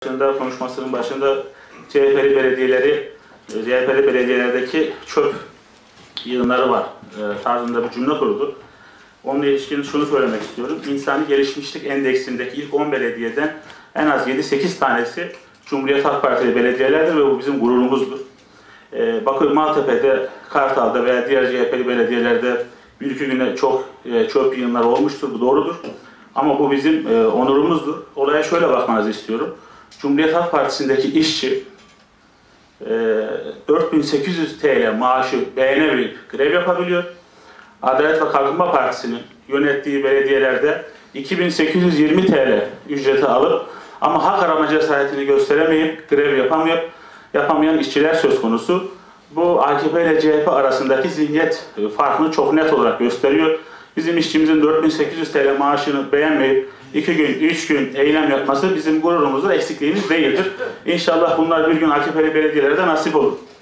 Konuşmasının başında CHP'li belediyelerdeki çöp yığınları var tarzında bir cümle kurdu. Onunla ilişkin şunu söylemek istiyorum. İnsani Gelişmişlik Endeksindeki ilk 10 belediyeden en az 7-8 tanesi Cumhuriyet Halk Partili belediyelerdir ve bu bizim gururumuzdur. Maltepe'de, Kartal'da veya diğer CHP'li belediyelerde bir iki güne çok çöp yığınları olmuştur. Bu doğrudur. Ama bu bizim onurumuzdur. Olaya şöyle bakmanızı istiyorum. Cumhuriyet Halk Partisi'ndeki işçi 4800 TL maaşı beğenerek grev yapabiliyor. Adalet ve Kalkınma Partisi'nin yönettiği belediyelerde 2820 TL ücreti alıp ama hak arama cesaretini gösteremeyip grev yapamayan işçiler söz konusu. Bu AKP ile CHP arasındaki zihniyet farkını çok net olarak gösteriyor. Bizim işçimizin 4800 TL maaşını beğenmeyip 2 gün, 3 gün eylem yapması bizim gururumuzun eksikliğimiz değildir. İnşallah bunlar bir gün AKP'li belediyelere de nasip olur.